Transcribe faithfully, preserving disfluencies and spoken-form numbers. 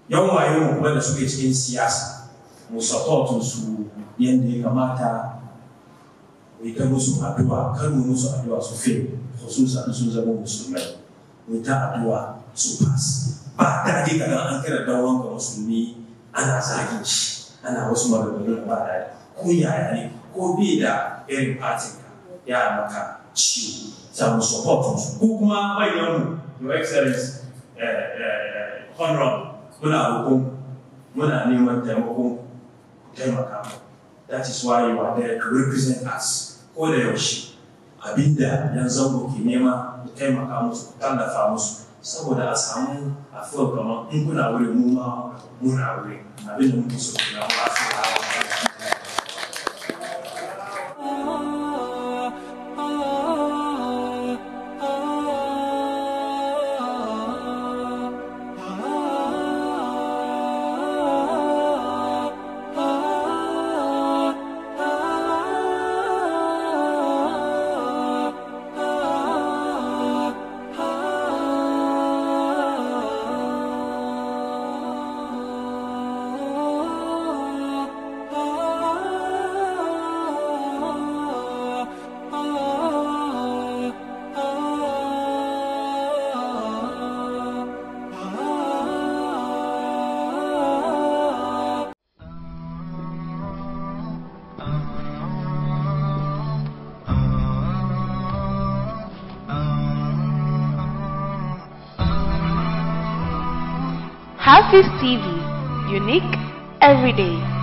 yan waye mu kuma da suke cikin siyasa mu support su yanda ya kamata mu yi ta musu addu'a kar mu musu addu'a su fail khususan sun zama musulmai mu ta addu'a su pass ba daɗi kaga an kira dan wanka musulmi ana zagin shi ana wasu maganganu ba daɗi ko yaya ne ko bi da irin fatin ka ya maka ciwo za mu support su ko kuma manyan mu your excellence honorable muna roƙon muna neman taimakon taimaka mu that is why you are there to represent us ko da yaushe abinda yan zango ke nema ku taimaka musu ku tallafa musu saboda a samu a feel kamar in kuna wuri mu ma muna wuri abinda muke so ku na ba su Hafiz T V, unique every day.